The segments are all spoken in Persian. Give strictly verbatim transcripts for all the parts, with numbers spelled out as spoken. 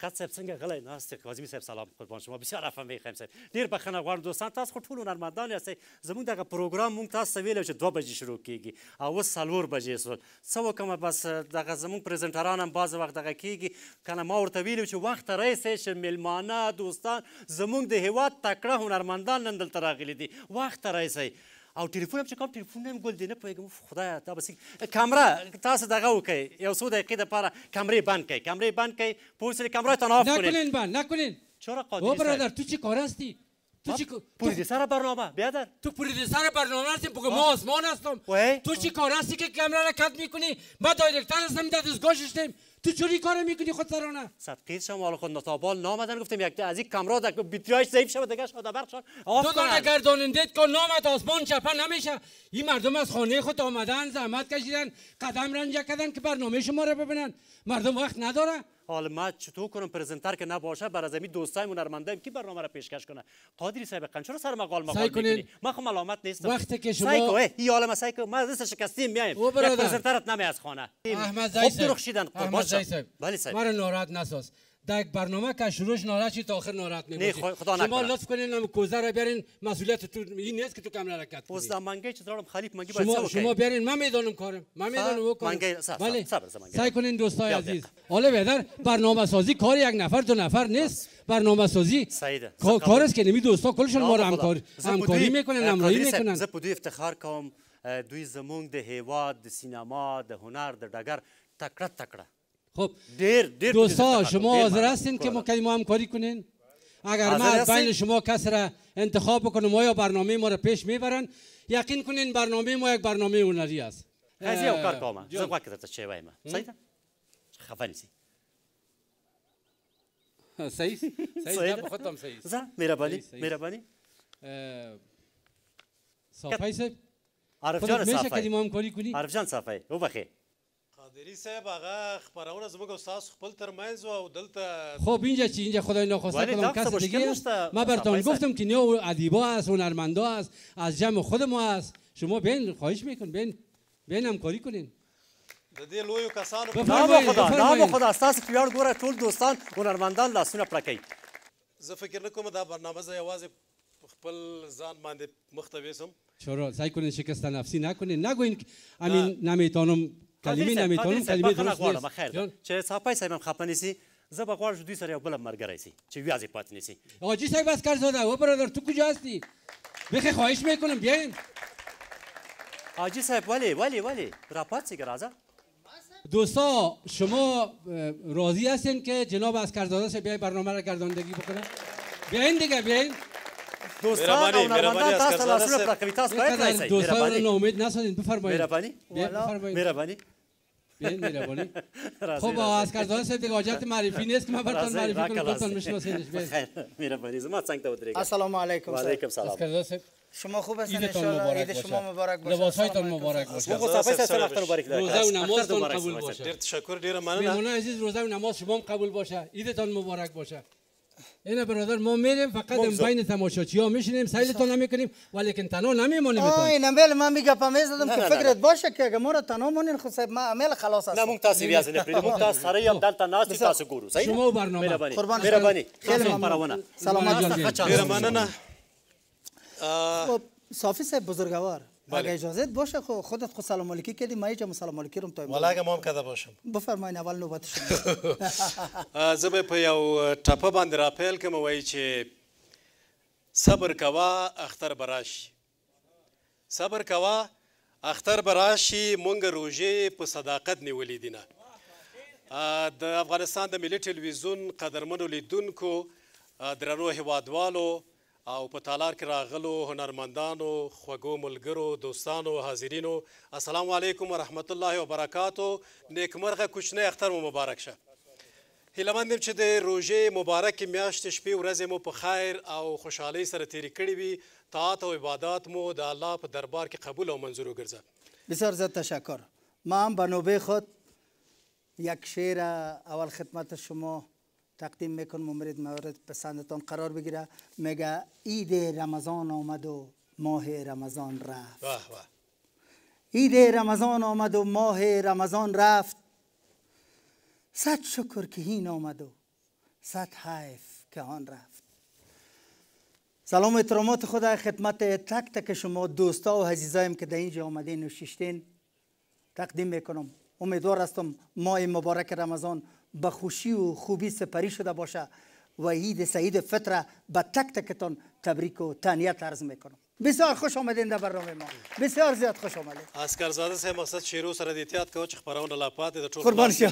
شفقت صاحب څنګه غلی ناست کاظمي صاحب سلام قربان شما بسیار عفو میخوایم صاحب ډېر بخښنه غواړم دوستان تاسو خو ټول هنرمندان یاستئ زموږ دغه پروګرام موږ تاسو ته ویلی چې دوه بجې شروع کېږي او اوس څلور بجې سول څه وکړمه بس دغه زموږ پرزنټران هم بعضې وخت دغه کېږي که نه ما ورته ویلي چې وخت ته راسئ چې میلمانه دوستان زموږ د هېواد تکړه هنرمندان نن دلته راغلي دي وخت ته راسئ او ټلیفون هم چې کوم ټلیفون هم ګل دی نه پوهېږم خدایه دا به کامره تاسو دغه وکړئ یو څو دقیقې دپاره کمرې بند کړئ کمرې بند کړئ پوه شئ کمرهتان آف کنید نکنین بند نکنین چرا قادری او برادر تو چی کار هستی تو چی پروردیسر برنامه بیادر تو پروردیسر برنامه هستی بگو ما آسمان هستم تو چی کار هستی که کمره را کت میکنی ما دایرکتر هستم در دستگاه شدیم تو چوری کار میکنی خود سرانه صدقه شما حالا خود ناتابال نامدن گفتم یک از این کامرا در بیتریاش ضعیف شود دیگه شده برشان آف کنن دو گرداننده که نامد آسمان چپه نمیشه این مردم از خانه خود آمدن زحمت کشیدن قدم رنجه کردن که برنامه شما رو ببینن مردم وقت نداره حالا ما چطور کنم پرزنتر که نباشه بر از این دوستای هنرمندایم کی برنامه را پیشکش کنه قادری صاحب قن چرا سر مقال مقال میکنی ما خو ملامت نیستم وقتی که شما سایکو ای حالا سایکو ما دست شکستیم میایم یک پرزنترت نمی از خانه احمد زایی خوب درخشیدن احمد زایی صاحب بله صاحب مرا ناراحت نساز در یک برنامه که شروعش ناراحت شد تا آخر ناراحت نمیشه شما لطف کنین هم کوزه را بیارین مسئولیت تو این نیست که تو کاملا حرکت کنی پوزدا منگی چه دارم خلیف منگی شما شما بیارین من میدونم کارم من میدونم او کارم بله سعی کنین دوستای عزیز حالا بهتر برنامه سازی کار یک نفر دو نفر نیست برنامه سازی کار است که نمی دوستا کلشون ما رو همکاری همکاری میکنن همراهی میکنن زه په دوی افتخار کوم دوی زمونږ د هیواد د سینما د هنر د ډګر تکړه تکړه خب دیر دیر دوستا شما حاضر هستین که ما کلمه همکاری کنین اگر ما بین شما کس را انتخاب بکنم ما یا برنامه ما را پیش میبرن یقین کنین برنامه ما یک برنامه هنری است قضیه او کار کومه زه غواړم درته چې وایم صحیح ده خفه نیسئ صحیح صحیح ده خودم صحیح زه مهرباني مهرباني صافی صاحب عارف جان میشه کلمه همکاری کنی عارف جان صافی وبخې قادری صاحب هغه خبرونه زموږ او ستاسو خپل ترمنځ او دلته خب اینجا چی اینجا خدای ناخواسته کدام کس دیگه است ما براتون گفتم که نه ادیبا هست هنرمندا هست از جمع خود ما هست شما بین خواهش میکن بین بین همکاری کنین د دې لویو کسانو نه خدا نه خدا ستاسو پیار ګوره ټول دوستان هنرمندان لاسونه پړکوي زه فکر نه کوم دا برنامه زه یوازې خپل ځان باندې مختوی سم چرا سعی کنین شکست نفسی نکنین نگوین امین نمیتونم کلمه نمیتونم کلمه درست نیست خیر چې صافی صاحب خفه نیسي زه به غواړم چې دوی سره یو بله ملګری سي چې ویازې پاتې نیسي حاجی صاحب اسکر زاده و برادر تو کجا هستی بخی خواهش میکنم بیاین حاجی صاحب ولی ولی ولی را پاتسیگه راځه دوستا شما راضی هستین که جناب اسکرزاده سے بیاین برنامه را گرداندگی بکنه بیاین دیگه بیاین دوستان او نرمندان تاسو لاسونه پړکوي تاسو باید راسئ دوستان رو ناامید نسازین بفرمایید مهربانی مهربانی بیاین مهربانی خب اسکرزاده صاحب دیگه حاجت معرفی نیست که من براتون معرفی کنم خودتون میشناسینش بیاین مهربانی زما څنګه ته ودرېږه السلام علیکم وعلیکم سلام اسکرزاده صاحب شما خوب هستین ان شاء الله عید شما مبارک باشه لباسایتان مبارک باشه مو صافی صاحب وقت مبارک روزه و نمازتان قبول باشه ډیر تشکر ډیره مننه مهمانان عزیز روزه و نماز شما هم قبول باشه عیدتان مبارک باشه اینا برادر ما میریم فقط بین تماشاچی ها میشینیم سیلتون نمیکنیم ولیکن تنها نمیمونیم آه اینا میل من میگم میزدم که فکرت باشه که اگه ما رو تنها مونین خود صاحب ما میل خلاص است نه مونږ تاسو ویاز نه پریدو مونږ تاسو سره یم دلته ناست تاسو ګورو صحیح شما برنامه مهرباني خیلی ممنون سلامت ډیره مننه خب صافی صاحب بزرگوار اگه اجازه باشه خب خودت خود سلام علیکی کردی ما یه سلام علیکی رو تو ولا اگه ما هم کده باشم بفرمایید اول نوبت شما زه به په یو ټپه باندې راپیل کوم وایي چې صبر کوه اختر به راشي صبر کوه اختر به راشي مونږ روژې په صداقت نیولې دي نه د افغانستان د ملي ټلویزیون قدرمنو لیدونکو درنو هیوادوالو او په تالار کې راغلو هنرمندانو خوږو ملګرو دوستانو حاضرینو السلام علیکم ورحمت الله وبرکاتو نیکمرغه کوچنی اختر مو مبارک شه هیله مند یم چې د روژې مبارکې میاشتې شپې ورځې مو په خیر او خوشحالۍ سره تېرې کړې وي طاعت او عبادات مو د الله په دربار کې قبول او منظور وګرځه بسیار زیاد تشکر ما هم به نوبه خود یک شعر اول خدمت شما تقدیم میکنم امید مورد پسندتان قرار بگیره میگه عید رمضان آمد و ماه رمضان رفت عید رمضان آمد و ماه رمضان رفت صد شکر که این آمد و صد حیف که آن رفت. سلام و احترامات خدا خدمت تک تک شما دوستا و عزیزایم که در اینجا آمدین و ششتین تقدیم میکنم. امیدوار هستم ماه مبارک رمضان به خوشی و خوبی سپری شده باشه و عید سعید فطر به تک تکتان تبریک و تهنیت عرض میکنم. بسیار خوش آمدین در برنامه ما. بسیار زیاد خوش آمدید. اسکرزاده صاحب مقصد شیرو سره د احتیاط کوي چې خبرونه لا پاتې د ټول قربان شو.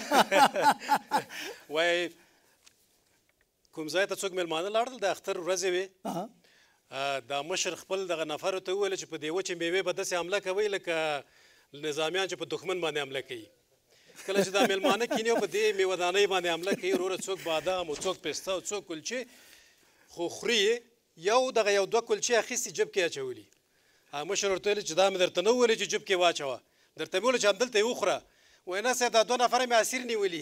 وای کوم ځای ته څوک مېلمانه لاړل د اختر ورځې وې دا مشر خپل دغه نفر ته وویل چې په دې وچې میوې به داسې حمله کوي لکه نظامیان چې په دښمن باندې حمله کوي. کله چې دا مېلمانه کینی او په دې میوهدانۍ باندې حمله کوي وروره څوک بادام او څوک پسته او څوک کلچې خو خوري یو دغه یو دوه کلچې اخیستې جب کې اچولي. مشر ورته ویل چې دا مې درته نه وویلې چې جب کې واچوه درته مې وویل چې همدلته یې وخوره. وایي نه صاحب دا دوه نفره مې اسیر نیولي.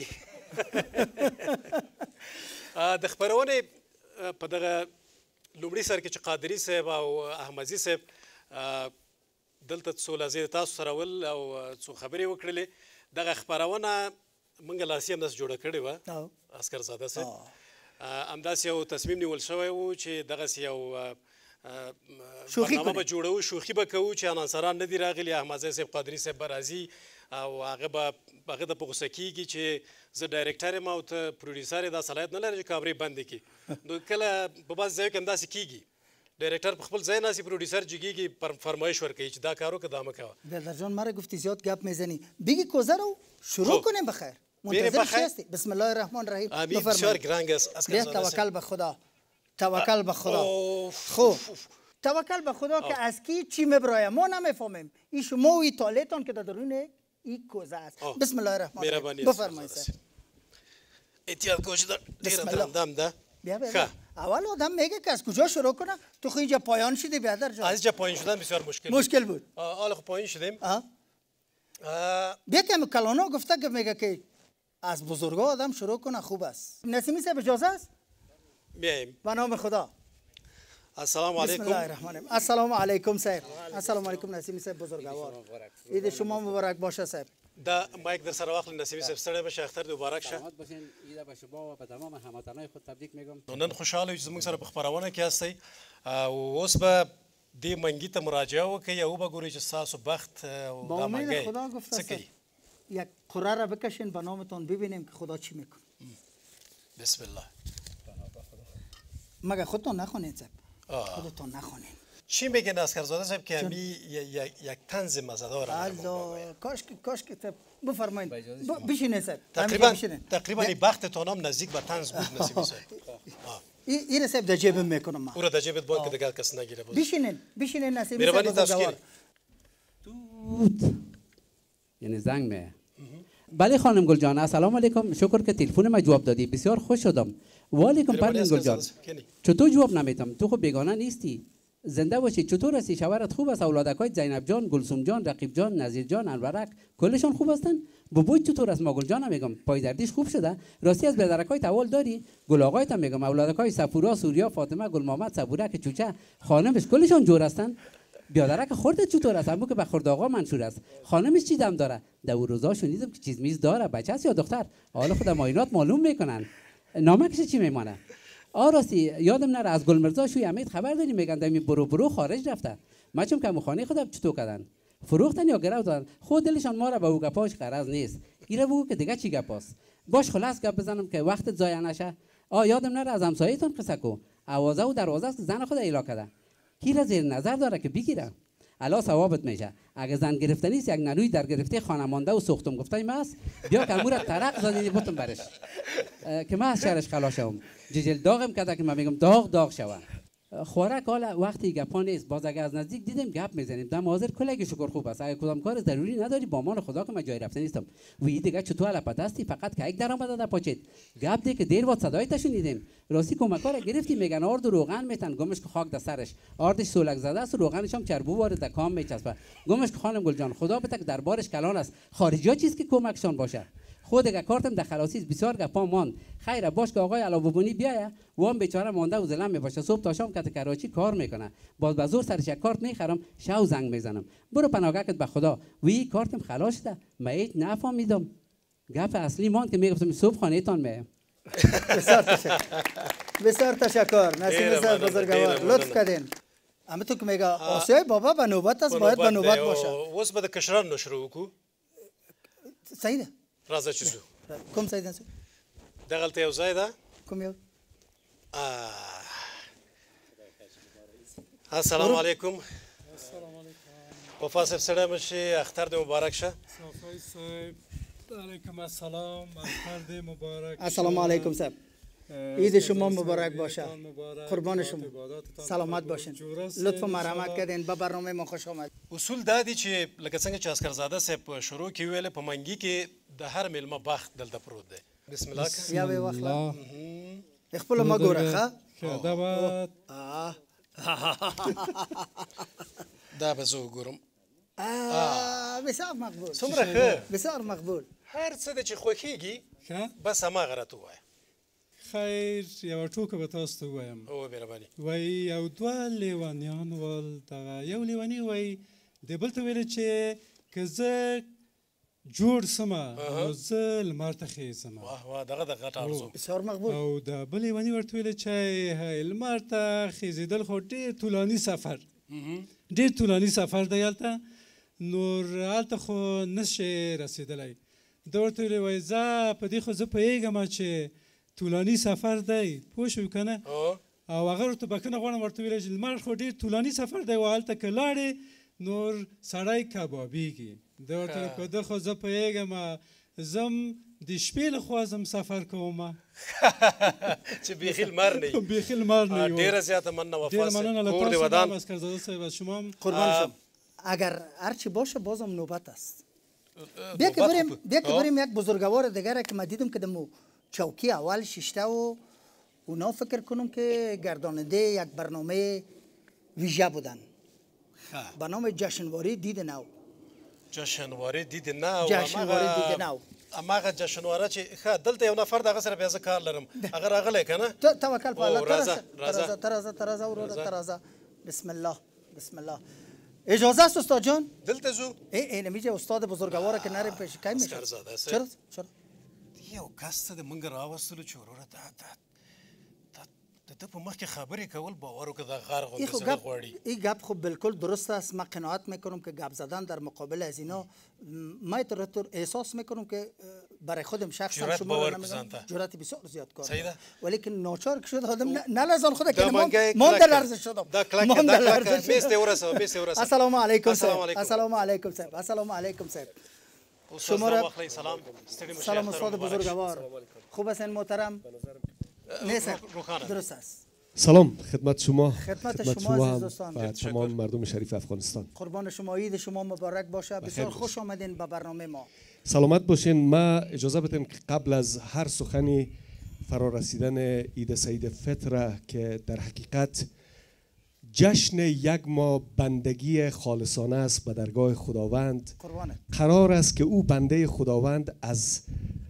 د خپرونې په دغه لومړي سر کې چې قادري صاحب او احمدزي صاحب دلته څو لحظې تاسو سره ول او څو خبرې وکړلې دغه خپرونه موږ لاسي همداسې جوړه کړې وه اسکرزاده صاحب. همداسې یو تصمیم نیول شوی و چې دغسې یو برنامه به جوړوو شوخي به کوو چې انانسران نه دي راغلي احمدزی صاحب قادري صاحب به راځي او هغه به هغه ته په غوسه کېږي چې زه ډایرکټر یم او ته پروډیوسر یې دا صلاحیت نه لري چې کامرې بندې کړي. نو کله په بعض ځایو کې همداسې کېږي ډایرکټر په خپل ځای ناستي پروډیوسر جګېږي فرمایش ورکوي چې دا کار وکړه دا مه کوه. برادر جان مرا گفتی زیاد گپ میزنی بگی کوزه رو شروع کنیم بخیر. منتظر چی هستی؟ بسم الله الرحمن الرحیم. آمین. بسیار گرنگ است. بیا توکل به خدا. توکل به خدا. خوب. توکل به خدا که از کی چی میبرایم ما نمیفهمیم. این شما و این تالتان که در درون این کوزه است. بسم الله الرحمن الرحیم. بفرمایید. احتیاط کوشش در دیر اندام ده. بیا بیا. اول آدم میگه که از کجا شروع کنه تو خو اینجا پایان شدی برادر جان. از اینجا پایین شدن بسیار مشکل مشکل بود. حالا خب پایین شدیم. بیا که کلانا گفته که میگه که از بزرگا آدم شروع کنه خوب است. نسیمی صاحب اجازه است؟ بیایم. به نام خدا. السلام علیکم. بسم الله الرحمن الرحیم. السلام علیکم صاحب. السلام علیکم نسیمی صاحب بزرگوار. عید شما مبارک باشه صاحب. دا مایک در سر واخل نسیمی صاحب ستړی بشه اختر دې مبارک شه. سلامت باشین. عید به شما و به تمام هموطنان خود تبریک میگم. نن خوشاله یو چې موږ سره په خپرونه کې هستئ او اوس به دې منګي ته مراجعه وکړئ او وګورئ چې ستاسو بخت او دا منګی څه کوي. یک قره را بکشین به نامتان ببینیم که خدا چی میکنه. بسم الله. مگه خودتون نخونین صاحب. خودتون نخونین. چی میگن اسکرزاده صاحب که همی یک طنز مزه‌دار الله کاش که کاش که صاحب بفرمایید بشینید صاحب. تقریبا تقریبا این بختتون هم نزدیک به طنز بود نسیمی صاحب. این صاحب در جیبم میکنم من. او را در جیبت باید که دیگر کس نگیره بود. بشینین بشینین نسیمی صاحب بزرگوار. توت یعنی زنگ می. بله خانم گل جان السلام علیکم شکر که تلفن ما جواب دادی بسیار خوش شدم. و علیکم پروین گل جان چطور جواب نمیدم تو خب بیگانه نیستی زنده باشی چطور هستی شوهرت خوب است اولادکای زینب جان گلسوم جان رقیب جان نظیر جان انورک کلشون خوب هستن بابوی چطور است ما گل جان میگم پای دردیش خوب شده راستی از بدرکای تول داری گل آقایت میگم اولادکای صفورا سوریا فاطمه گل محمد صبورک چوچه خانمش کلشون جور هستن بیادرک خردت چطور است همون که به خرد آقا منشور است خانمش چی دم داره در اون روزا شنیدم که چیز میز داره بچه است یا دختر حالا خود معاینات معلوم میکنن نامکش چی میمانه آ راستی یادم نره از گل مرزا شوی امید خبر داری میگن دمی برو برو خارج رفته ما چون که خانه خودم چطور کردن فروختن یا گرو دادن خود دلشان ما را به او گپاش قرض نیست گیره بگو که دیگه چی گپاست باش خلاص گپ بزنم که وقت ضایع نشه آ یادم نره از همسایه‌تون قصه کو اوازه و دروازه است زن خود ایلا کرده کی را زیر نظر داره که بگیره الا ثوابت میشه اگه زن گرفتنی است یک نلوی در گرفته خانمانده و سوختم گفتم ماست بیا که امور طرق زدی بوتم برش که ما از شهرش خلاص شوم ججل داغم کرده که من میگم داغ داغ شوه خوراک حالا وقتی گپا نیست باز اگه از نزدیک دیدیم گپ میزنیم دم حاضر کلگی شکر خوب است اگه کدام کار ضروری نداری با مان خدا که من جای رفته نیستم وی دیگه چطور لپت هستی فقط که یک درآمد در پاچت گپ دی که دیر وقت صدایت شنیدیم راستی کمکار گرفتی میگن آرد و روغن میتن گمش که خاک در سرش آردش سولک زده است روغنش هم چربو وارد در کام میچسبه گمش که خانم گل جان خدا بتک دربارش کلان است خارجی ها چیز که کمکشان باشه خود اگه کارتم در خلاصی بسیار گپا مان خیره باش که آقای علاوه‌بونی بیایه و هم بیچاره مانده و زلم میباشه صبح تا شام کت کراچی کار میکنه باز به زور سرش یک کارت میخرم شو زنگ میزنم برو پناهگاهت به خدا وی کارتم خلاص شده من هیچ نفهمیدم گپ اصلی مان که میگفتم صبح خانه‌تان میام بسیار تشکر بسیار تشکر نسیم صاحب بزرگوار لطف کردین. اما تو که میگه آسیای بابا به نوبت است باید به نوبت باشه. وس به کشران نشروع کو. سعیده. رازا چیزو. کم سعیده سو. دغلت یو زایده. کم یو. السلام علیکم. وفا صاحب سلام باشی اختر دی مبارک شه. صافی صاحب علیکم السلام اختر دی مبارک. السلام علیکم صاحب. عید شما مبارک باشه. قربان شما. سلامت باشین. لطف و مرحمت کردین به برنامه ما خوش آمد. اصول دادی چې لکه څنګه چې اسکرزاده صاحب شروع کې ویل په منګي کې د هر میلمه بخت دلته پروت دی. بسم الله. یا به واخلا. خپل ما ګوره ښه. دا بعد دا به زه وګورم. بسیار مقبول. څومره ښه. بسیار مقبول. هر څه د چې خوښیږي بس هماغه راته ووایه. خیر یوه ټوکه به تاسو ته ووایم. او مهرباني. وایي یو دوه لیونیان ول دغه یو لیوني وایي د بل ته ویل چې که زه جوړ سمه نو زه لمر ته خیزم. واه واه دغه د غټ ارزو. بسیار مقبول. او د بل لیوني ورته ویل چې لمر ته خیزېدل خو ډېر طولاني سفر ډېر طولاني سفر دی هلته نور هلته خو نشي رسېدلی. ده ورته ویلې وایي زه په دې خو زه پوهېږم چې طولاني سفر دی پوه شوې که نه او هغه ورته بښنه غواړم ورته ویلی چې لمر خو ډېر طولاني سفر دی او هلته که لاړې نور سړی کبابېږي. ده ورته ویل که ده خو زه پوهېږم زم د شپې له خوا زم سفر کوم چې بیخي لمر نه وي. بیخي لمر نه وي. ډېره زیاته مننه وفا ډېره مننه له تاسو هم اسکرزاده صاحب از شما هم قربان شم. اگر هرچی باشه بازم نوبت است. بیا که بریم بیا که بریم یک بزرگوار دیگر که من دیدم که دمو چوکی اول ششته و اونا فکر کنم که گرداننده یک برنامه ویژه بودن به نام جشنواره دید نو. جشنواره دید نو. جشنواره دید نو. اماغه جشنواره چې ښه دلته یو نفر دغه سره بیا زه کار لرم هغه راغلی که نه. توکل په الله. راځه راځه ترازه ترازه وروره ترازه. بسم الله بسم الله. اجازه است استاد جان؟ دلته زو. ای نمیشه استاد بزرگواره که نریم پیش کی میشه؟ چرا چرا؟ یو کس ته د موږ راوستلو چې وروره دا د ده په مخ کې خبرې کول باور وکړه دا غر غوندې زړه غواړي. این گپ خب بالکل درست است. من قناعت میکنم که گپ زدن در مقابل از اینا من طور احساس میکنم که برای خودم شخصا شما رو نمیگم جرأت بسیار زیاد کار ولیکن ناچار که شد آدم نلزان خود که من در لرزش شدم. من در لرزش شدم. السلام علیکم صاحب. السلام علیکم صاحب. السلام علیکم صاحب. شما را سلام سلام استاد بزرگوار. خوب هستین محترم؟ نیست درست است. سلام خدمت شما خدمت شما عزیز دوستان و تمام مردم شریف افغانستان. قربان شما. عید شما مبارک باشه. بسیار خوش آمدین به برنامه ما. سلامت باشین. ما اجازه بدین که قبل از هر سخنی فرا رسیدن عید سعید فطر که در حقیقت جشن یک ماه بندگی خالصانه است به درگاه خداوند قربانه. قرار است که او بنده خداوند از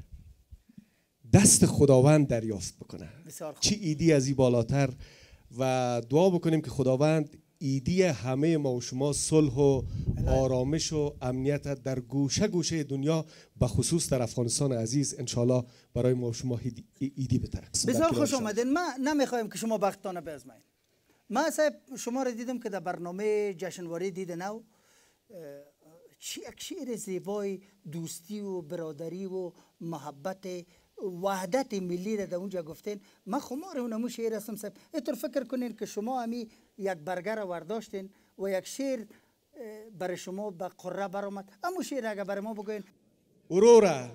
دست خداوند دریافت بکنه. چی ایدی از این بالاتر و دعا بکنیم که خداوند ایدی همه ما و شما صلح و آرامش و امنیت در گوشه گوشه دنیا به خصوص در افغانستان عزیز انشالله برای ما و شما ایدی بتره. بسیار خوش آمدین. ما نمیخوایم که شما بختانه بازمایید. ما صاحب شما را دیدم که در برنامه جشنواره دید نو چی یک شعر زیبای دوستی و برادری و محبت وحدت ملی را در اونجا گفتین. من خمار اونمو شعر هستم صاحب. اینطور فکر کنین که شما همی یک برگر را ورداشتین و یک شعر برای شما به قره برآمد. همون شعر اگر برای ما بگوین. اورورا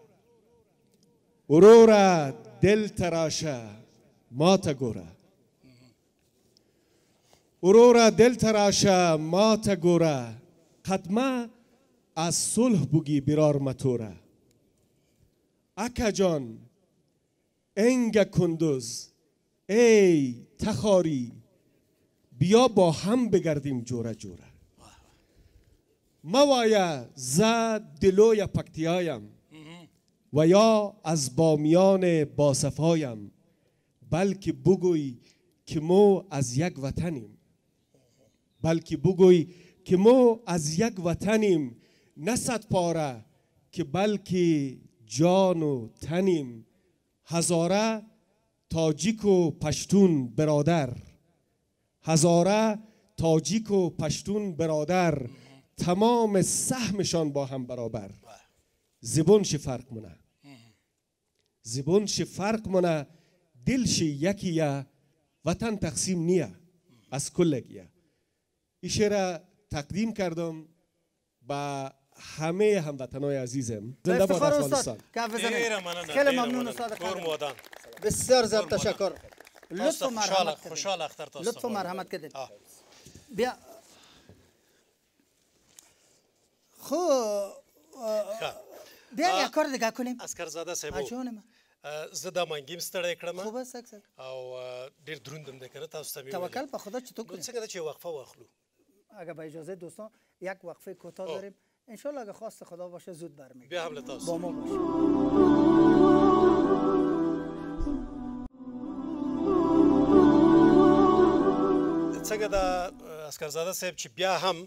اورورا دل تراشه ما تا گوره اورورا دل تراشه ما تا گوره قدمه از صلح بگی برار متوره اکا جان انگ کندوز ای تخاری بیا با هم بگردیم جوره جوره موایا ز دلوی پکتیایم و یا از بامیان باصفایم بلکه بگوی که مو از یک وطنیم بلکه بگوی که مو از یک وطنیم نه صد پاره که بلکه جان و تنیم هزاره تاجیک و پشتون برادر، هزاره تاجیک و پشتون برادر، تمام سهمشان با هم برابر. زبونش فرق مونه، زبونش فرق مونه، دلش یکیه، وطن تقسیم نیه، از کلگیه. این شعر تقدیم کردم با همه هموطنای عزیزم. زنده باد افغانستان. خیلی ممنون استاد. بسیار زیاد تشکر. لطف و مرحمت کردید. خوشحال اختر تاسو. لطف و مرحمت کردید. بیا. خو بیا یک کار دیگه کنیم. اسکرزاده صاحب. جان من. زه دا منګیم ستړی کړم. خو بس اکثر. او ډیر دروندم ده کنه تاسو ته. توکل په خدا چې تو کنیم. څنګه چې وقفه واخلو. اگر با اجازه دوستان یک وقفه کوتاه داریم. ان شاء الله اگه خواست خدا باشه زود برمیگردیم. بیا هم لطاس. با ما باشه. څنګه دا اسکرزاده صاحب چې بیا هم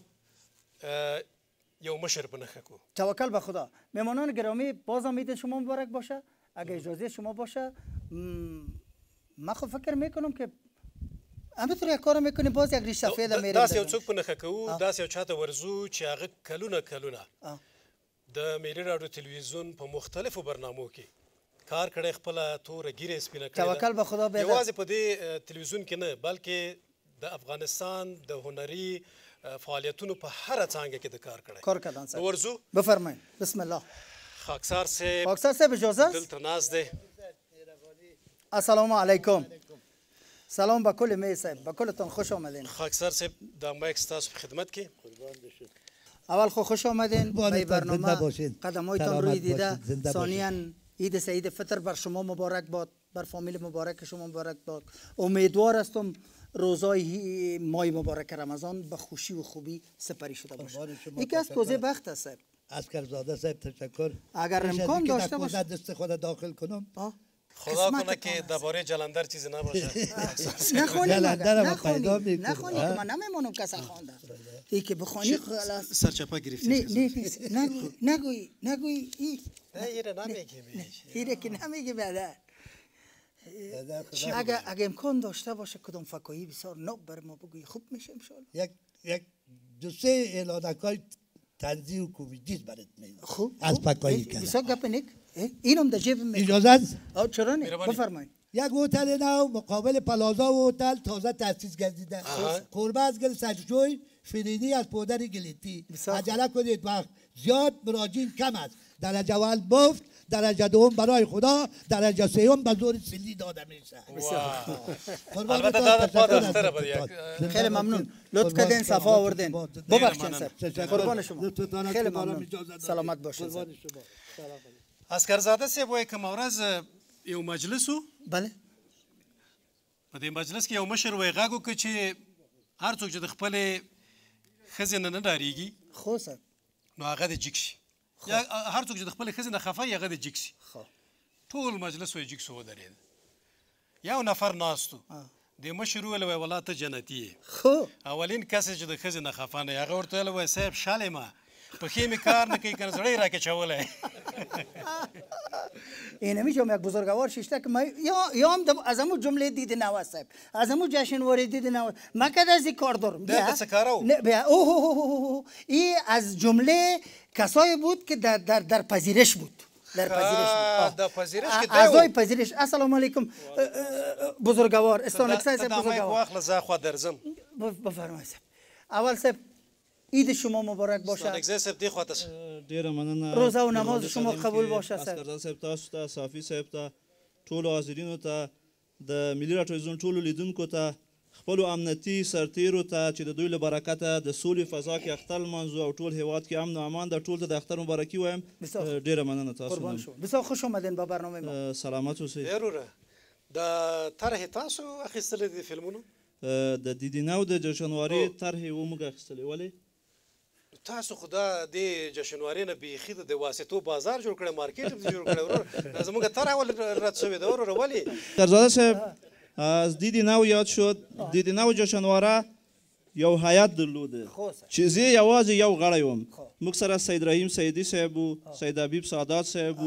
یو مشر بنخه کو. توکل به خدا. مهمانان گرامی باز هم عید شما مبارک باشه. اگه اجازه شما باشه من خب فکر میکنم که همینطور یک کار میکنیم باز یک ریش سفید میریم. داس یو څوک پنخه کو، داس یو چاته ورزو چې هغه کلونه کلونه د ملي راډیو تلویزیون په مختلفو برنامو کې کار کړی، خپل تور ګیره سپینه کړی. توکل به خدا. به یوازې په دې تلویزیون کې نه بلکې د افغانستان د هنري فعالیتونو په هر څانګه کې د کار کړی. کار کردن سر. ورزو بفرمایید. بسم الله. خاکسار صاحب. خاکسار صاحب اجازه است؟ دلته ناز دی. السلام علیکم. سلام به کل می صاحب، به کلتون خوش آمدین. خاکسار صاحب د مایک ستاسو په خدمت کې. اول خو خوش آمدین به برنامه. قدمایتان روی دیده. ثانیاً عید سعید فطر بر شما مبارک باد، بر فامیل مبارک شما مبارک باد. امیدوار هستم روزای ماه مبارک رمضان به خوشی و خوبی سپری شده باشه. یکی از توضیح بخت است صاحب. اسکرزاده صاحب تشکر. اگر امکان داشته باشه دست خود داخل کنم. خدا کنه که درباره جلندر چیزی نباشه. نخونی جلندر پیدا میکنه. نخونی که من نمیمونم کسا خونده. ای که بخونی خلاص. سرچپا گرفتی. نه نه نگوی نگوی نگوی ای. نه ایره نمیگی. ایره که نمیگی بعدا. اگه اگه امکان داشته باشه کدوم فکایی بسیار ناب بر ما بگویی خوب میشه ان شاء الله. یک یک دو سه اعلانکای تنظیم و کومیدیز برات میدم. خوب از فکایی کردم. بسیار گپ نیک. اینم در جیب می. اجازه است؟ آه چرا نه؟ بفرمایید. یک هتل نو مقابل پلازا و هتل تازه تأسیس گردیده. قربه از گل سججوی فرینی از پودر گلیتی. عجله کنید وقت زیاد مراجعین کم است. درجه اول مفت، درجه دوم برای خدا، درجه سوم به زور سلی داده میشه. البته داده پاد اختره بود. خیلی ممنون. لطف کردین صفا آوردین. ببخشید سر. قربان شما. خیلی ممنون. سلامت باشید. اسکرزاده صاحب وایي که مورز یو مجلس و بله په دې مجلس کې یو مشر وایي غږ وکړه چې هر څوک چې د خپلې ښځې نه نه ډارېږي خو صاحب نو هغه د جګ شي یا هر څوک چې د خپلې ښځې نه خفه وي هغه د جګ شي ټول مجلس وایي جګ سو ودرېد یو نفر ناست و د مشر وویل وایي والله ته جنتي یې اولین کس چې د ښځې نه خفه نه هغه ورته ویل وایي صاحب شالې ما پخې مې کار نه کوي که نه زړه یې راکې چولی این همیشه یک بزرگوار شیشته که یا هم از همون جمله دید نوه صاحب از همون جشنواره دید نوه من که از این کار دارم بیا چه کارو این از جمله کسایی بود که در در در پذیرش بود در پذیرش در پذیرش که اعضای پذیرش السلام علیکم بزرگوار استانک صاحب بزرگوار واخله زه خوا درځم بفرمایید اول صاحب عید شما مبارک باشه. استانکزی صاحب دی خواته ډیره مننه. روزه و نماز شما قبول باشه. اسکرزاده صاحب تاسو ته، صافي صاحب ته، ټولو حاضرینو ته، د ملي راډیو ټولو لیدونکو ته، خپلو امنیتي سرتیرو ته چې د دوی له برکته د سولې فضا کې اختر لمانځو او ټول هیواد کې امن و امان ده. ټول ته د اختر مبارکي وایم. ډیره مننه تاسو نه. بسیار خوش اومدین به برنامه ما. سلامت اوسئ. ضروره د طرح تاسو اخیستلې د فلمونو د دیدی نو د جشنواري طرح و موږ اخیستلې. ولې تاسو خدا د جشنواري نه بیخي د واسطو بازار جوړ کړی مارکیټ جوړ کړی ورور زموږ طرح ول رد شوی ده ورور ولې اسکرزاده صاحب از دیدی نو یاد شد. دیدی نو جشنواره یو هیئت درلوده چې زه یوازې یو غړی وم. موږ سره سید رحیم سیدي صاحب و، سید حبیب سادات صاحب و،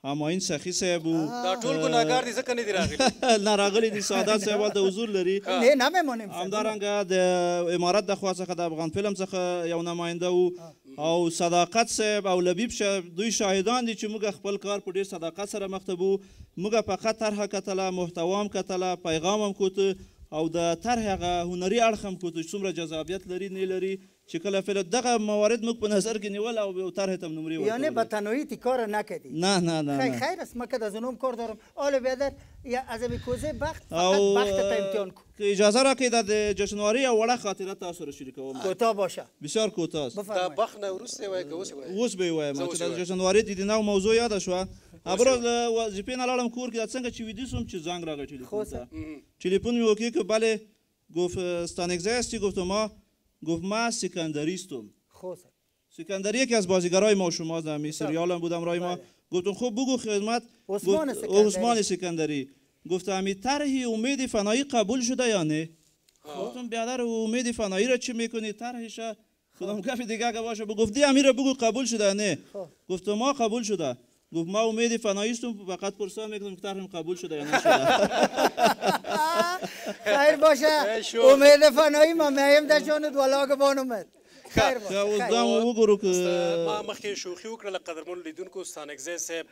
همایون سخی صاحب و دا ټول ګناهګار دي ځکه نه دي راغلي نه راغلي دي سعادت صاحب هلته حضور لري نه نمیمانیم همدارنګه د امارت د خوا څخه د افغان فلم څخه یو نماینده و او صداقت صاحب او لبیب صاحب دوی شاهدان دي چې موږ خپل کار په ډېر صداقت سره مخته بو موږ فقط طرحه کتله محتوا هم کتله پیغام هم کوته او د طرح هغه هنري اړخ هم کوته چې څومره جذابیت لري نه لري چې کله فعلا دغه موارد موږ په نظر کې نیول او یو طرح ته نمرې ورکړل یعنی به تنهایی تی کار نکردی نه نه نه خیر خیر است ما که از اونم کار دارم حالا بیادر یا از امی کوزه بخت فقط بخت تا امتحان کن که اجازه را که د جشنواره یا وړه خاطره تاسو را شریکوم کوتاه باشه بسیار کوتاه است دا بخت نه وروسته وایي که اوس وایي اوس به یې وایم چې د جشنوارې د دینه موضوع یاده شوه ابرو له وظیفې نه لاړم کور کې دا څنګه چې ویدی سوم چې زنگ راغی تلفن ته تلفن می وکړ که بله گفت استانگزه هستی گفتم ما گفت ما سکندریستم سکندری یکی از بازیگرای ما شما در می سریال هم بودم رای ما گفتم خب بگو خدمت عثمان سکندری گفتم امی طرحی امید فنایی قبول شده یا نه گفتم بیادر امید فنایی را چی میکنی طرحش خودم کفی دیگه که باشه گفتی امیر را بگو قبول شده نه گفتم ما قبول شده گفت ما امید فنایی استم فقط پرسان میکنم که طرحم قبول شده یا نشده خیر باشه امید فنایی ما میم در جانت ولاګ بانومد خیر باشه اوس دا مو وګورو که ما مخکې شوخي وکړله قدرمنو لیدونکو ستانکزی صاحب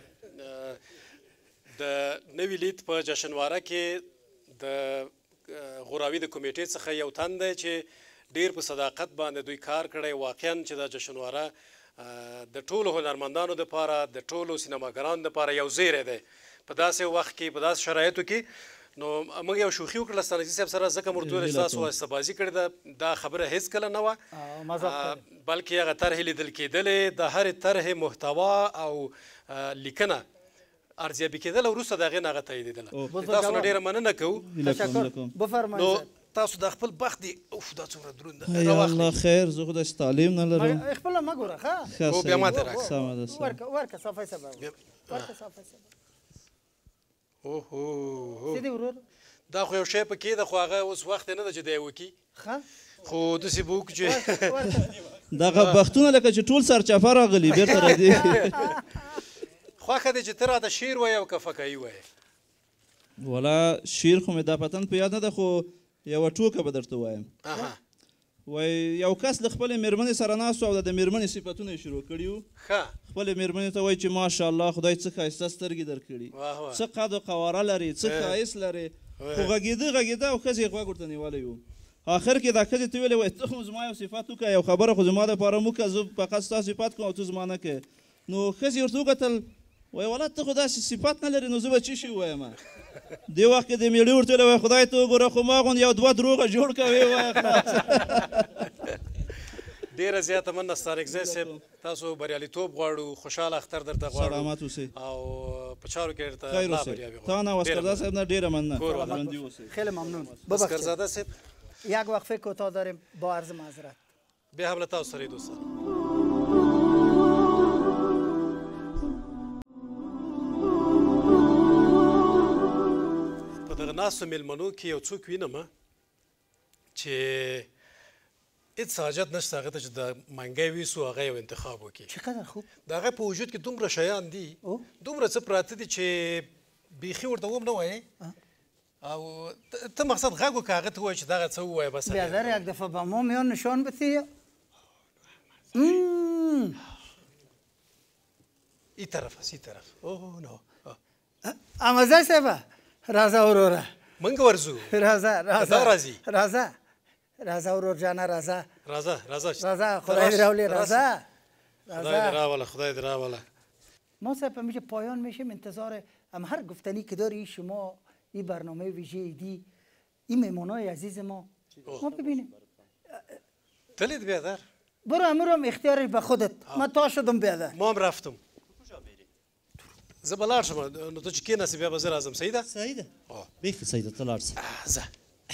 د نوي لید په جشنواره کې د غوراوي د کمیټې څخه یو تن دی چې ډیر په صداقت باندې دوی کار کړی واقعا چې د جشنواره د ټولو هنرمندانو دپاره د ټولو سینماګرانو دپاره یو زیری دی په داسې وخت کې په داسې شرایطو کې نو موږ یو شوخي وکړله ستانکزي صاحب سره ځکه مو ورته ویل چې تاسو واسطهبازي کړې ده دا خبره هېڅکله نه وه بلکې هغه طرحې لیدل کېدلې د هرې طرحې محتوا او لیکنه ارزیابي کېدله وروسته د هغې نه هغه تاییدېدله تاسو نه ډېره مننه کوو نو تاسو د خپل بخت دی اوف دا څومره دروند ده یا الله خیر زه خو داسې تعلیم نه لرم خپله مه ګوره ښه خو بیا ماته راکړه سمه ده ورکه ورکه صافی صبر ورکه صافی صبر اوهو څه دی ورور دا خو یو شی پکې ده خو هغه اوس وخت نه ده چې دی وکړي ښه خو داسې به وکړو چې دغه بختونه لکه چې ټول سرچپه راغلي بېرته راځي خوښه دی چې ته راته شعر وایې او که فکایي وایې والا شعر خو مې دا پتن په یاد نه ده خو یوه ټوکه به درته وایم وایي یو کس له خپلې مېرمنې سره ناست و او د میرمنې صفتونه یې شروع کړي وو خپلې مېرمنې ته وایي چې ماشاءالله خدای څه ښایسته سترګې درکړي څه قد و قواره لري څه ښایست لري خو غږېده غږېده او ښځې یې غوږ ورته نیولی و آخر کې دا ښځې ته ویلې وایي ته خو زما یو صفت وکړه یو خبره خو زما دپاره مو وکړه زه فقط ستا صفت کوم او ته زما نه کوې نو ښځې ورته وکتل وایي والله ته خو داسې صفت نه لرې نو زه به څه شي ووایم دې وخت کې د میړه ورته ویلې وایي خدای ته وګوره خو ما غوندې یو دوه دروغه جوړ کوې وایه ډېره زیاته مننه ستانکزی صاحب تاسو بریالیتوب غواړو خوشحاله اختر درته غواړو سلامت اوسئ او په چارو کې درته خیر الله اوسئ بریاوي غواړو تا نه واسکرزاده صاحب نه ډېره مننه کور ودان. ژوندي اوسئ خیلی ممنون واسکرزاده صاحب یک وقفه کوتاه داریم با عرض معذرت بیا هم له تاسو سره دوستان په دغه ناستو مېلمنو کې یو څوک وینم چې هېڅ حاجت نشته هغه ته چې د منګی ویسو هغه یو انتخاب وکړي چقدر خوب د هغه په وجود کې دومره شیان دي دومره څه پراته دي چې بیخي ورته وم نه وایې او ته مقصد غږ وکړه هغه ته ووایه چې دغه څه ووایه بس بیادر یک دفعه به ما میان نشان بدی ای طرف است ای طرف اوه نو امازه صاحب رازا اورورا منګ ورزو رازا رازا دا راځي رازا رازا اورور جانا رازا رازا رازا رازا خدای دې راولي رازا خدای دې راوله خدای دې راوله ما صاحب همیشه پایان میشیم انتظار هم هر گفتنی که داری شما این برنامه ویژه ایدی این مهمانای عزیز ما ما ببینیم دلید بیادر برو امورم اختیارش به خودت من تا شدم بیادر ما هم رفتم زه به لاړ شم نو ته چې کېناستې بیا به زه راځم صحیح ده صحیح ده بیخي صحیح ده ته لاړ سه ځه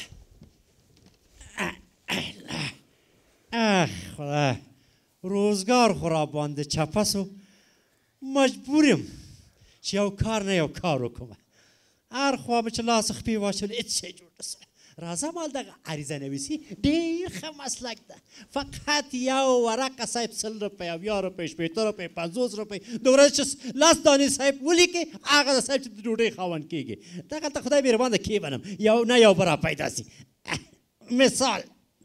اخ خدا روزگار خو را باندې چپه سو مجبوریم چې یو کار نه یو کار وکړم هر خوا به چې لاس خپې واچول هېڅ شی جوړ نه سه راځه مال دغه عریضه نویسي ډېر ښه مسلک ده فقط یو ورقه صاحب سل روپۍ اویا روپۍ شپېته روپۍ پنځوس روپۍ د ورځې چې لاس دانې صاحب ولیکې هغه د صاحب چې د ډوډۍ خاوند کېږي دغلته خدای مهربان ده کېبنم یو نه یو به را پیدا سي مثال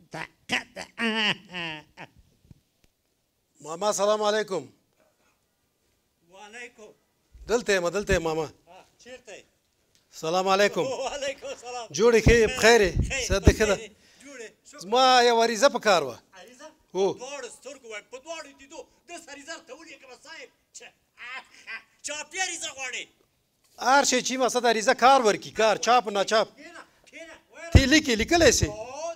ماما سلام علیکم وعلیکم دلته یم دلته یم ماما چیرته سلام علیکم وعلیکم سلام جوړې ښې بخیر یې صحت دې ښه ده زما یو عریضه په کار وه عریضه هو دواړو سترګو وایم په دواړو دیدو داس عریضه ورته ولیکمه صاحب چاپي عریضه غواړې هر شی چې مقصد عریضه کار ورکي کار چاپ ناچاپ تی لیکې لیکلی سي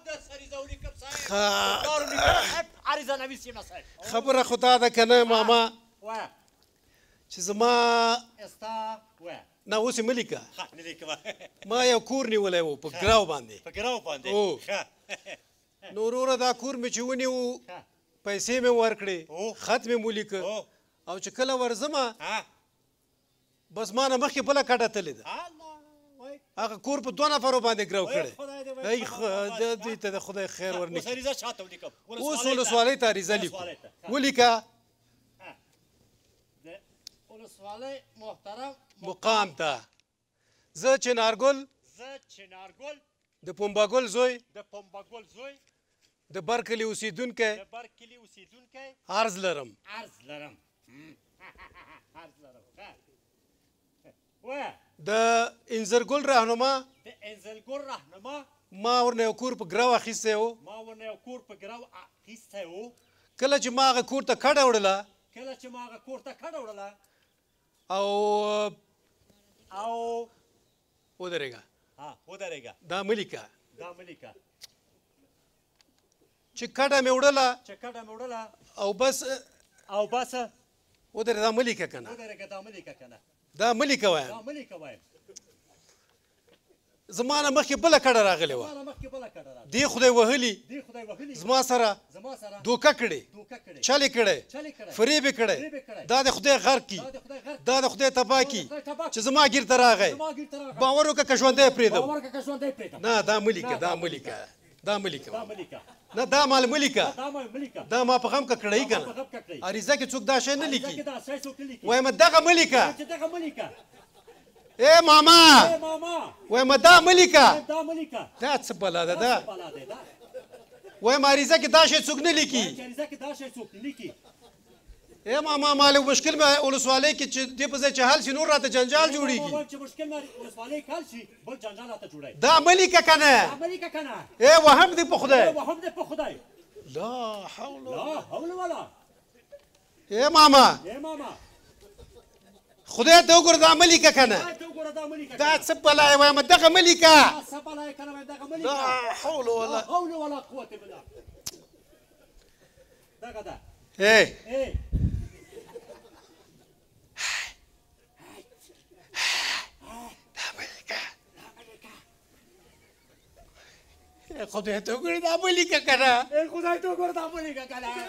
عریضه نویس یم صاحب خبره خو دا ده که نه ماما چې زما ستا وایه نه اوس یې مه لیکه نه لیکمه ما یو کور نیولی و په ګراو باندې په ګراو باندې هو نو وروره دا کور مې چې ونیو پیسې مې ورکړې خط مې ولیکه او چې کله ورځمه بس ما نه مخکې بله کډه تلې ده هغه کور په دوه نفرو باندې ګرو کړی دوی ته د خدای خیر ورنکړي اوس ولسوالۍ ته عریضه لیکو ولیکه ولسوالۍ محترم مقام ته زه چنارګل زه چنارګل د پنباګل زوی د پنباګل زوی د برکلي اوسېدونکی د برکلي اوسېدونکی عرض لرم عرض لرم عرض لرم وایه د انځرګل رهنما د انځرګل رهنما ما ورنه یو کور په ګرو اخیستی و ما ورنه یو کور په ګرو اخیستی و کله چې ما هغه کور ته کډه وړله کله چې ما هغه کور ته کډه وړله او او ودرېږه ها ودرېږه دا مه لیکه دا مه لیکه چې کډه مې وړله چې کډه مې وړله او بس او بس ودرې دا مه لیکه که نه ودرېږه دا مه لیکه که نه دا مه لیکه وایم دا مه لیکه وایم زما نه مخکې بله کډه راغلې وه دې خدای وهلي زما سره دوکه کړې چل یې کړی فریب یې کړی دا د خدای غرق کي دا د خدای تباه کي چې زما ګیر ته راغی باور وکړه که ژوندی پرېږدم نه دا مه لیکه دا مه لیکه دا مه لیکه نه دا مال مه لیکه دا ما په غم ککړی که نه عریضه کې څوک دا شی نه لیکي وایم دغه مه لیکه اے ماما وایم دا مه لیکه دا څه بلا ده دا وایم عریضه کې دا شی څوک نه لیکي اے ماما مال مشکل مې ولسوالۍ کې چې دې په ځای چې حل شي نور راته جنجال جوړېږي دا مه لیکه که نه اے وهم دې په خدای لا حول اے ماما خدای ته وګوره دا مه لیکه که نه دا څه بلا یې وایم دغه مه لیکه لا حول ولا ای خدای ته وګوره دا مه لیکه که نه خدای ته وګوره دا مه لیکه که نه